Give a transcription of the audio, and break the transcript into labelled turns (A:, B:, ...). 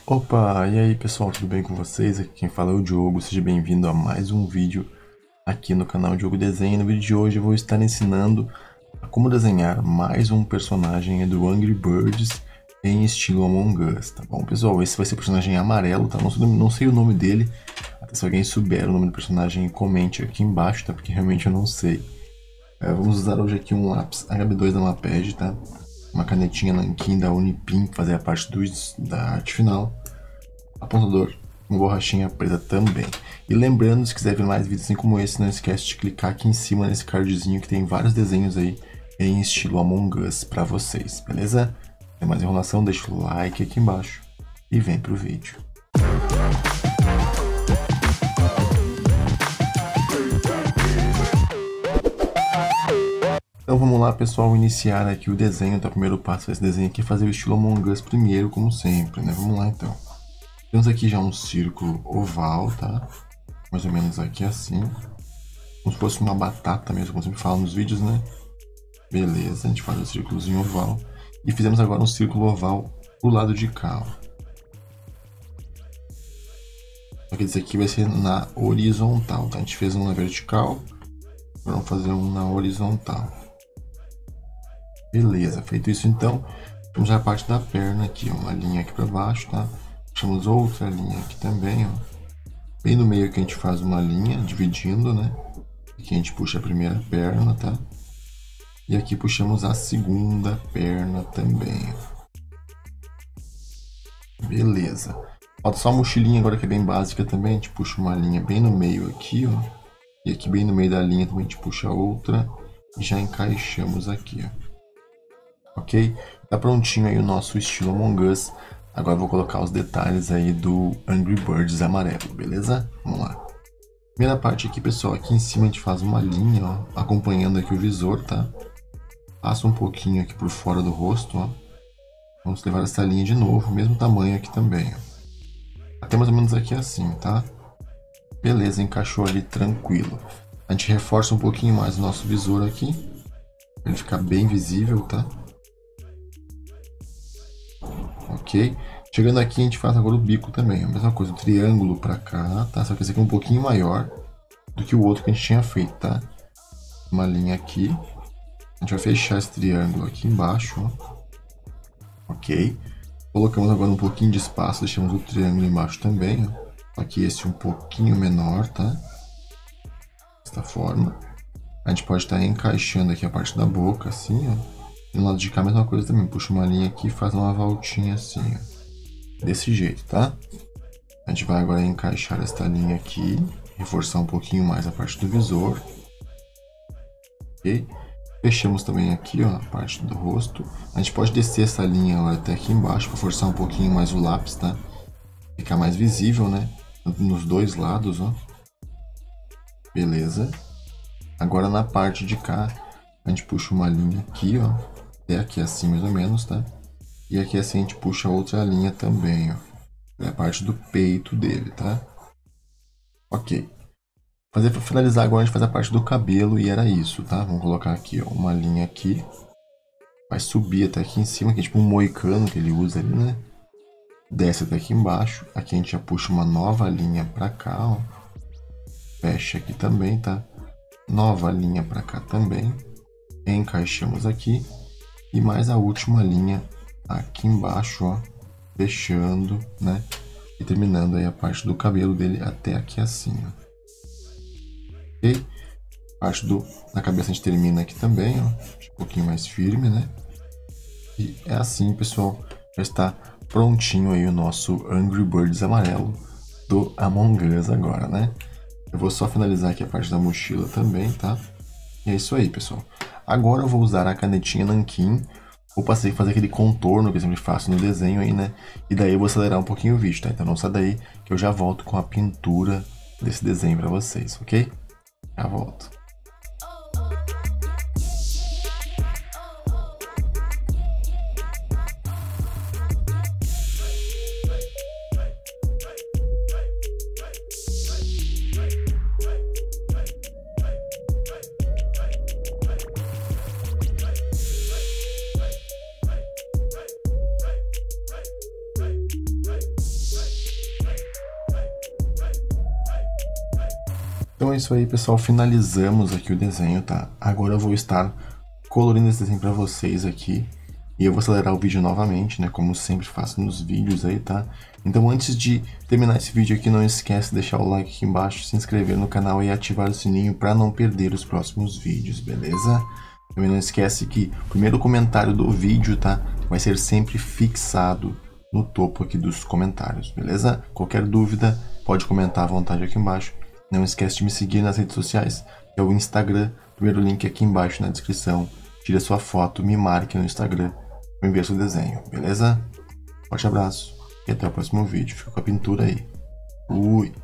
A: Opa, e aí pessoal, tudo bem com vocês? Aqui quem fala é o Diogo, seja bem-vindo a mais um vídeo aqui no canal Diogo Desenha. No vídeo de hoje eu vou estar ensinando a como desenhar mais um personagem do Angry Birds em estilo Among Us, tá bom pessoal? Esse vai ser o personagem amarelo, tá? Não sei o nome dele, até se alguém souber o nome do personagem comente aqui embaixo, tá? Porque realmente eu não sei. Vamos usar hoje aqui um lápis HB2 da Maped, tá? Uma canetinha nanquim da Unipin para fazer a parte da arte final. Apontador, uma borrachinha preta também. E lembrando, se quiser ver mais vídeos assim como esse, não esquece de clicar aqui em cima nesse cardzinho que tem vários desenhos aí em estilo Among Us para vocês, beleza? Sem mais enrolação, deixa o like aqui embaixo e vem pro vídeo. Então vamos lá pessoal, iniciar aqui o desenho, tá? O primeiro passo desse desenho aqui é fazer o estilo Among Us primeiro, como sempre, né? Vamos lá então. Temos aqui já um círculo oval, tá? Mais ou menos aqui assim. Como se fosse uma batata mesmo, como sempre falo nos vídeos, né? Beleza, a gente faz o círculozinho oval. E fizemos agora um círculo oval pro lado de cá, ó. Só que esse aqui vai ser na horizontal, tá? A gente fez um na vertical, agora vamos fazer um na horizontal. Beleza, feito isso então, temos já a parte da perna aqui, ó, uma linha aqui para baixo, tá? Puxamos outra linha aqui também, ó. Bem no meio aqui a gente faz uma linha, dividindo, né? Aqui a gente puxa a primeira perna, tá? E aqui puxamos a segunda perna também, ó. Beleza. Falta só a mochilinha agora que é bem básica também, a gente puxa uma linha bem no meio aqui, ó. E aqui bem no meio da linha também a gente puxa outra e já encaixamos aqui, ó. Ok? Tá prontinho aí o nosso estilo Among Us. Agora eu vou colocar os detalhes aí do Angry Birds amarelo, beleza? Vamos lá. Primeira parte aqui, pessoal, aqui em cima a gente faz uma linha, ó, acompanhando aqui o visor, tá? Passa um pouquinho aqui por fora do rosto, ó. Vamos levar essa linha de novo, mesmo tamanho aqui também, ó. Até mais ou menos aqui assim, tá? Beleza, encaixou ali tranquilo. A gente reforça um pouquinho mais o nosso visor aqui, pra ele ficar bem visível, tá? Ok? Chegando aqui a gente faz agora o bico também, a mesma coisa, um triângulo pra cá, tá? Só que esse aqui é um pouquinho maior do que o outro que a gente tinha feito, tá? Uma linha aqui, a gente vai fechar esse triângulo aqui embaixo, ó. Ok? Colocamos agora um pouquinho de espaço, deixamos o triângulo embaixo também, ó. Aqui esse um pouquinho menor, tá? Desta forma. A gente pode estar encaixando aqui a parte da boca, assim, ó. Do lado de cá a mesma coisa também, puxa uma linha aqui e faz uma voltinha assim, ó. Desse jeito, tá? A gente vai agora encaixar esta linha aqui, reforçar um pouquinho mais a parte do visor. Ok? Fechamos também aqui, ó, a parte do rosto. A gente pode descer essa linha agora até aqui embaixo para forçar um pouquinho mais o lápis, tá? Ficar mais visível, né? Nos dois lados, ó. Beleza. Agora na parte de cá, a gente puxa uma linha aqui, ó. Até aqui assim mais ou menos, tá? E aqui assim a gente puxa outra linha também, ó. É a parte do peito dele, tá? Ok. Para finalizar agora a gente faz a parte do cabelo e era isso, tá? Vamos colocar aqui, ó, uma linha aqui. Vai subir até aqui em cima, que é tipo um moicano que ele usa ali, né? Desce até aqui embaixo. Aqui a gente já puxa uma nova linha pra cá, ó. Fecha aqui também, tá? Nova linha pra cá também. Encaixamos aqui. E mais a última linha aqui embaixo, ó, fechando, né? E terminando aí a parte do cabelo dele até aqui assim, ó. Ok? A parte da cabeça a gente termina aqui também, ó. Um pouquinho mais firme, né? E é assim, pessoal. Já está prontinho aí o nosso Angry Birds amarelo do Among Us agora, né? Eu vou só finalizar aqui a parte da mochila também, tá? E é isso aí, pessoal. Agora eu vou usar a canetinha nanquim. Vou passar a fazer aquele contorno que eu sempre faço no desenho aí, né? E daí eu vou acelerar um pouquinho o vídeo, tá? Então não sai daí que eu já volto com a pintura desse desenho pra vocês, ok? Já volto. Então é isso aí, pessoal. Finalizamos aqui o desenho, tá? Agora eu vou estar colorindo esse desenho para vocês aqui. E eu vou acelerar o vídeo novamente, né? Como sempre faço nos vídeos aí, tá? Então antes de terminar esse vídeo aqui, não esquece de deixar o like aqui embaixo, se inscrever no canal e ativar o sininho para não perder os próximos vídeos, beleza? Também não esquece que o primeiro comentário do vídeo, tá? Vai ser sempre fixado no topo aqui dos comentários, beleza? Qualquer dúvida, pode comentar à vontade aqui embaixo. Não esquece de me seguir nas redes sociais, que é o Instagram, primeiro link aqui embaixo na descrição. Tire a sua foto, me marque no Instagram, eu envio seu desenho, beleza? Forte abraço e até o próximo vídeo. Fica com a pintura aí. Fui!